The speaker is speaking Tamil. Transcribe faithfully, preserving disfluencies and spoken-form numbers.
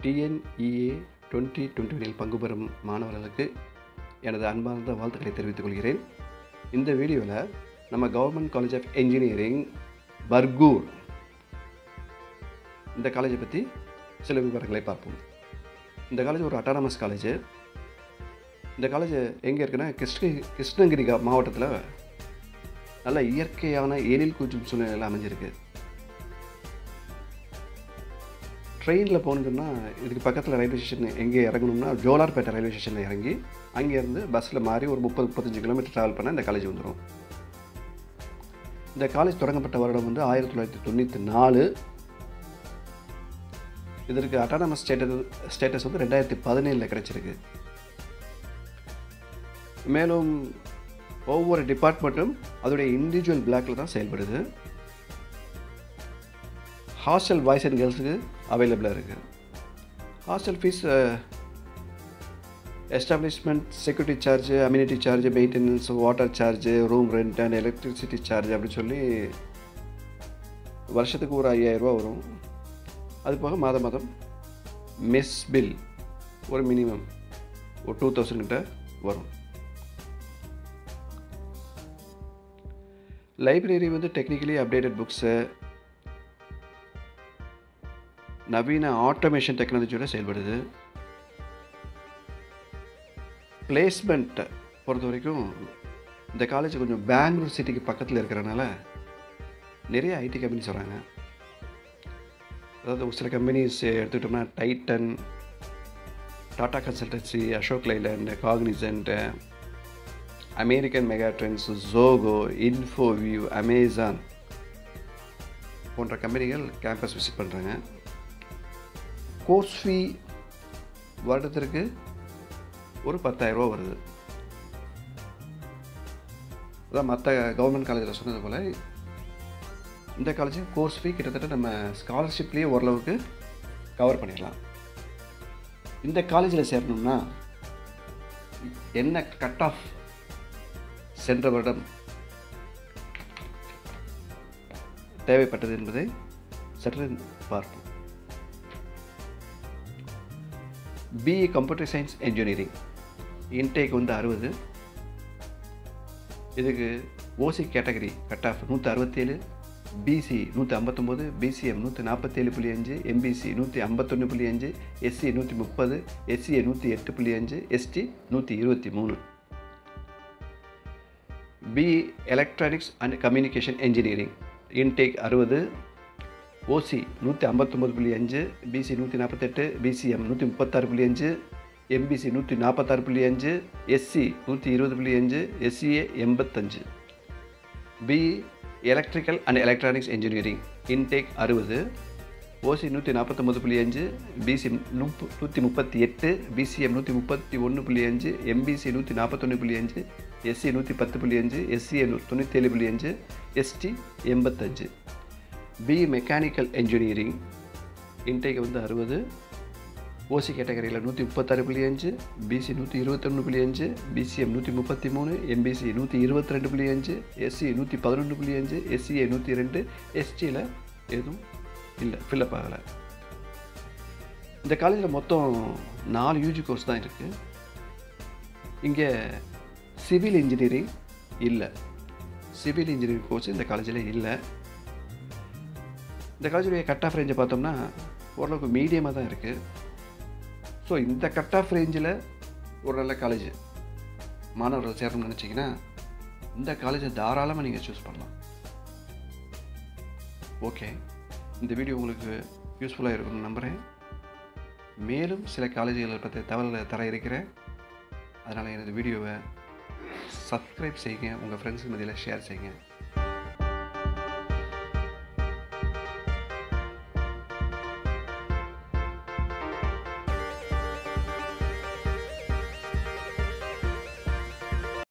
T N E A twenty twenty-one இல் பங்கு பெறும் மாணவர்களுக்கு எனது அன்பார்ந்த வாழ்த்துக்களை தெரிவித்துக் கொள்கிறேன். இந்த வீடியோவில் நம்ம government college of engineering Bargur இந்த காலேஜை பற்றி சில விவரங்களை பார்ப்போம். இந்த காலேஜ் ஒரு அட்டானமஸ் காலேஜ். இந்த காலேஜ் எங்கே இருக்குன்னா கிருஷ்ண கிருஷ்ணகிரி மாவட்டத்தில் நல்ல இயற்கையான எழில் கூச்சும் சூழ்நிலையில் அமைஞ்சிருக்கு. ட்ரெயினில் போகணுன்னா இதுக்கு பக்கத்தில் ரயில்வே ஸ்டேஷன் எங்கே இறங்கணும்னா ஜோலார்பேட்டை ரயில்வே ஸ்டேஷனில் இறங்கி அங்கேருந்து பஸ்ஸில் மாறி ஒரு முப்பது முப்பத்தஞ்சு கிலோமீட்டர் ட்ராவல் பண்ணால் இந்த காலேஜ் வந்துடும். இந்த காலேஜ் தொடங்கப்பட்ட வருடம் வந்து ஆயிரத்தி தொள்ளாயிரத்தி தொண்ணூற்றி நாலு. இதற்கு அட்டானமஸ் ஸ்டேட்டஸ் ஸ்டேட்டஸ் வந்து ரெண்டாயிரத்தி பதினேழில் கிடச்சிருக்கு. மேலும் ஒவ்வொரு டிபார்ட்மெண்ட்டும் அதோடைய இண்டிவிஜுவல் பிளாக்கில் தான் செயல்படுது. ஹாஸ்டல் பாய்ஸ் அண்ட் கேர்ள்ஸுக்கு அவைலபிளாக இருக்குது. Hostel fee establishment security charge, amenity charge, maintenance, water charge, room rent and electricity charge அப்படின்னு சொல்லி வருஷத்துக்கு ஒரு ஐயாயிரரூபா வரும். அது போக மாதம் மாதம் மெஸ் பில் ஒரு மினிமம் ஒரு டூ தௌசண்ட் கிட்ட வரும். லைப்ரரி வந்து டெக்னிக்கலி அப்டேட்டட் புக்ஸு, நவீன ஆட்டோமேஷன் டெக்னாலஜியோட செயல்படுது. பிளேஸ்மெண்ட்டை பொறுத்த வரைக்கும் இந்த காலேஜ் கொஞ்சம் பெங்களூர் சிட்டிக்கு பக்கத்தில் இருக்கிறனால நிறைய ஐடி கம்பெனிஸ் வராங்க. அதாவது ஒரு சில கம்பெனிஸ் எடுத்துக்கிட்டோம்னா Titan, Tata Consultancy, Ashok Leyland, Cognizant, American Megatrends, Zoho, Infoview, Amazon போன்ற கம்பெனிகள் கேம்பஸ் விசிட் பண்ணுறாங்க. கோர்ஸ் ஃபீ வருடத்திற்கு ஒரு பத்தாயிரரூபா வருது. அதான் மற்ற கவர்மெண்ட் காலேஜில் சொன்னது போல் இந்த காலேஜ் கோர்ஸ் ஃபீ கிட்டத்தட்ட நம்ம ஸ்காலர்ஷிப்லேயே ஓரளவுக்கு கவர் பண்ணிடலாம். இந்த காலேஜில் சேரணும்னா என்ன கட் ஆஃப் சென்ற வருடம் தேவைப்பட்டது என்பதை சற்று பார்ப்போம். BE computer science engineering intake வந்து அறுபது. இதுக்கு ஓசி கேட்டகரி கட் ஆஃப் நூற்றி அறுபத்தேழு, பிசி நூற்றி ஐம்பத்தொம்போது, பிசிஎம் நூற்றி நாற்பத்தேழு புள்ளி அஞ்சு, எம்பிசி நூற்றி ஐம்பத்தொன்று புள்ளி அஞ்சு, எஸ்சி நூற்றி முப்பது, எஸ்சிஏ நூற்றி எட்டு புள்ளி அஞ்சு, எஸ்டி நூற்றி இருபத்தி மூணு. BE electronics and communication engineering intake அறுபது, ஓசி நூற்றி ஐம்பத்தொம்பது புள்ளி அஞ்சு, பிசி நூற்றி நாற்பத்தெட்டு, பிசிஎம் நூற்றி முப்பத்தாறு புள்ளி அஞ்சு, எம்பிசி நூற்றி நாற்பத்தாறு புள்ளி அஞ்சு, எஸ்சி நூற்றி இருபது புள்ளி அஞ்சு, எஸ்சிஏ எண்பத்தஞ்சு. BE electrical and electronics engineering intake அறுபது, ஓசி நூற்றி நாற்பத்தொம்பது புள்ளி அஞ்சு, பிசி முப் நூற்றி முப்பத்தி எட்டு, பிசிஎம் நூற்றி முப்பத்தி ஒன்று புள்ளி அஞ்சு, எம்பிசி நூற்றி நாற்பத்தொன்று புள்ளி அஞ்சு, எஸ்சி நூற்றி பத்து புள்ளி அஞ்சு, எஸ்சிஏ தொண்ணூற்றேழு புள்ளி அஞ்சு, எஸ்டி எண்பத்தஞ்சு. பிஇ மெக்கானிக்கல் இன்ஜினியரிங் இன்டேக் வந்து அறுபது, ஓசி கேட்டகரியில் நூற்றி முப்பத்தாறு புள்ளி அஞ்சு, பிசி நூற்றி இருபத்தொன்று புள்ளி அஞ்சு, பிசிஎம் நூற்றி முப்பத்தி மூணு, எம்பிசி நூற்றி இருபத்தி ரெண்டு புள்ளி அஞ்சு, எஸ்சி நூற்றி பதினொன்று புள்ளி அஞ்சு, எஸ்சிஏ நூற்றி ரெண்டு, எஸ்டியில் எதுவும் இல்லை, ஃபில்லப் ஆகலை. இந்த காலேஜில் மொத்தம் நாலு யூஜி கோர்ஸ் தான் இருக்குது. இங்கே சிவில் இன்ஜினியரிங் இல்லை. சிவில் இன்ஜினியரிங் கோர்ஸ் இந்த காலேஜில் இல்லை. இந்த காலேஜுடைய கட் ஆஃப் ரேஞ்சை பார்த்தோம்னா ஓரளவுக்கு மீடியமாக தான் இருக்குது. ஸோ இந்த கட் ஆஃப் ரேஞ்சில் ஒரு நல்ல காலேஜ் மாணவர்கள் சேரணும்னு நினச்சிங்கன்னா இந்த காலேஜை தாராளமாக நீங்கள் சூஸ் பண்ணலாம். ஓகே, இந்த வீடியோ உங்களுக்கு யூஸ்ஃபுல்லாக இருக்கும்னு நம்புகிறேன். மேலும் சில காலேஜுகளை பற்றி தகவல்களை தர இருக்கிறேன். அதனால் எனது வீடியோவை சப்ஸ்கிரைப் செய்யுங்க, உங்கள் ஃப்ரெண்ட்ஸ் மத்தியில் ஷேர் செய்யுங்க.